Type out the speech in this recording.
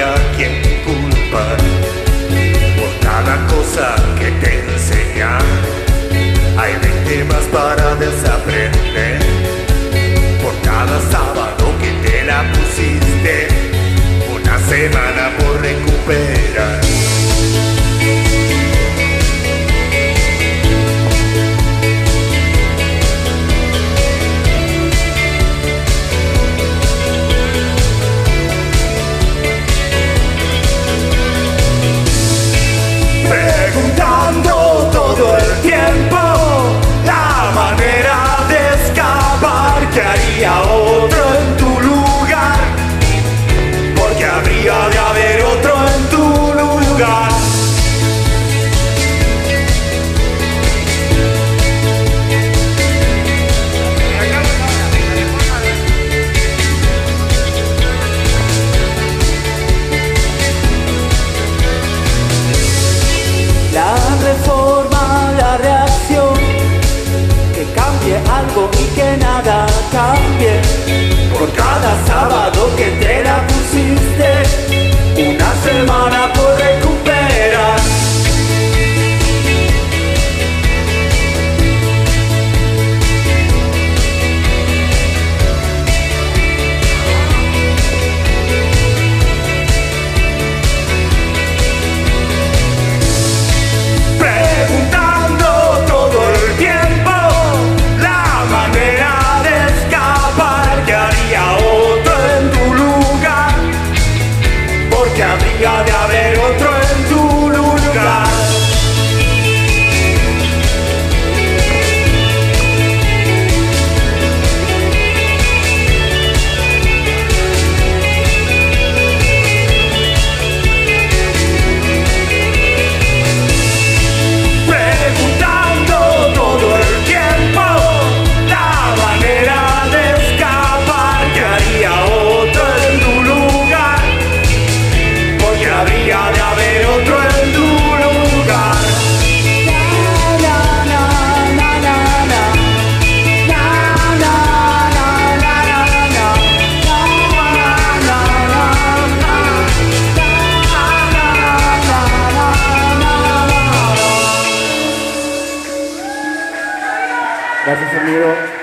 a quién culpar por cada cosa que te enseñan. Hay 20 más para desaprender por cada sábado que te la pusiste. Una semana por recuperar. Preguntando todo el tiempo la manera de escapar. ¿Qué haría otro en tu lugar? Porque habría de haber otro en tu lugar. La reforma, la reacción, que cambie algo y que nada cambie. Por cada sábado que te la pusiste, una semana por recuperar. Habría de haber otro en tu lugar. Preguntando todo el tiempo la manera de escapar. ¿Qué haría otro en tu lugar? Habría de haber otro en tu lugar. Gracias, amigo.